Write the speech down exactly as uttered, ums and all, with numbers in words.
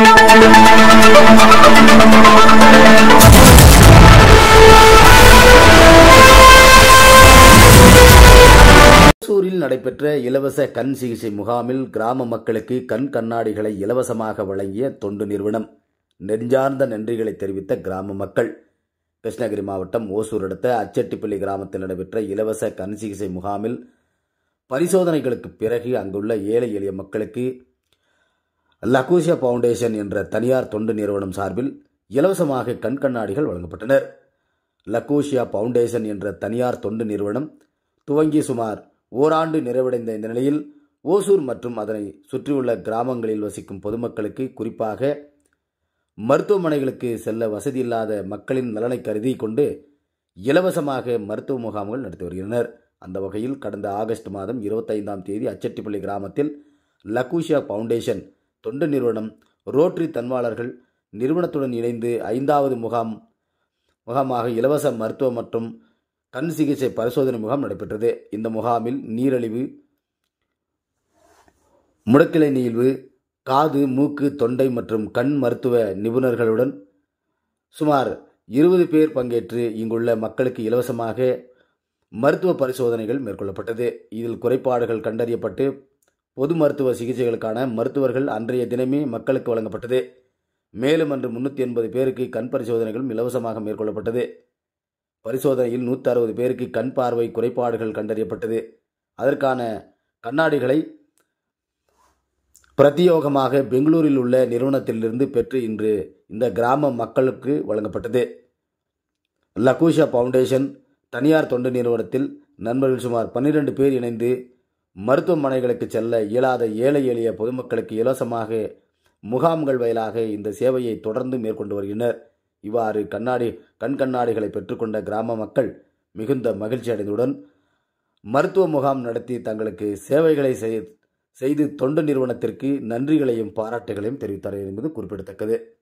ஓசூரில் நடைபெற்ற இலவச கண் சிகிச்சை முகாமில் கிராம மக்களுக்கு கண் கண்ணாடிகளை இலவசமாக வழங்கிய தொண்டு நிறுவனம். நெஞ்சார்ந்த நன்றிகளை தெரிவித்த கிராம மக்கள். கிருஷ்ணகிரி மாவட்டம் ஓசூர் அடுத்த அச்செட்டிப்பள்ளி கிராமத்தில் நடைபெற்ற இலவச கண் சிகிச்சை முகாமில் பரிசோதனைகளுக்கு பிறகு அங்குள்ள ஏழை எளிய மக்களுக்கு லக்கூஷியா பவுண்டேஷன் என்ற தனியார் தொண்டு நிறுவனம் சார்பில் இலவசமாக கண் கண்ணாடிகள் வழங்கப்பட்டனர். லக்கூஷியா பவுண்டேஷன் என்ற தனியார் தொண்டு நிறுவனம் துவங்கி சுமார் ஓராண்டு நிறைவடைந்த இந்த நிலையில் ஓசூர் மற்றும் அதனை சுற்றியுள்ள கிராமங்களில் வசிக்கும் பொதுமக்களுக்கு, குறிப்பாக மருத்துவமனைகளுக்கு செல்ல வசதி இல்லாத மக்களின் நலனை கருதி கொண்டு இலவசமாக மருத்துவ முகாம்கள் நடத்தி வருகின்றனர். அந்த வகையில் கடந்த ஆகஸ்ட் மாதம் இருபத்தைந்தாம் தேதி அச்செட்டிப்பள்ளி கிராமத்தில் லக்கூஷியா பவுண்டேஷன் தொண்டு நிறுவனம் ரோட்டரி தன்வாளர்கள் நிறுவனத்துடன் இணைந்து ஐந்தாவது முகாம் முகாமாக இலவச மருத்துவ மற்றும் கண் சிகிச்சை பரிசோதனை முகாம் நடைபெற்றது. இந்த முகாமில் நீரிழிவு, முடக்கிளை நீழ்வு, காது, மூக்கு, தொண்டை மற்றும் கண் மருத்துவ நிபுணர்களுடன் சுமார் இருபது பேர் பங்கேற்று இங்குள்ள மக்களுக்கு இலவசமாக மருத்துவ பரிசோதனைகள் மேற்கொள்ளப்பட்டது. இதில் குறைபாடுகள் கண்டறியப்பட்டு பொது மருத்துவ சிகிச்சைகளுக்கான மருத்துவர்கள் அன்றைய தினமே மக்களுக்கு வழங்கப்பட்டது. மேலும் அன்று முன்னூற்றி எண்பது பேருக்கு கண் பரிசோதனைகளும் இலவசமாக மேற்கொள்ளப்பட்டது. பரிசோதனையில் நூற்றி அறுபது பேருக்கு கண் பார்வை குறைபாடுகள் கண்டறியப்பட்டது. அதற்கான கண்ணாடிகளை பிரத்யோகமாக பெங்களூரில் உள்ள நிறுவனத்திலிருந்து பெற்று இன்று இந்த கிராம மக்களுக்கு வழங்கப்பட்டது. லக்கூஷியா பவுண்டேஷன் தனியார் தொண்டு நிறுவனத்தில் நண்பர்கள் சுமார் பன்னிரண்டு பேர் இணைந்து மருத்துவமனைகளுக்கு செல்ல இயலாத ஏழை எளிய பொதுமக்களுக்கு இலவசமாக முகாம்கள் வாயிலாக இந்த சேவையை தொடர்ந்து மேற்கொண்டு வருகின்றனர். இவ்வாறு கண்ணாடி கண் கண்ணாடிகளை பெற்றுக்கொண்ட கிராம மக்கள் மிகுந்த மகிழ்ச்சி அடைந்துடன் மருத்துவ முகாம் நடத்தி தங்களுக்கு சேவைகளை செய்து தொண்டு நிறுவனத்திற்கு நன்றிகளையும் பாராட்டுகளையும் தெரிவித்தார் என்பது குறிப்பிடத்தக்கது.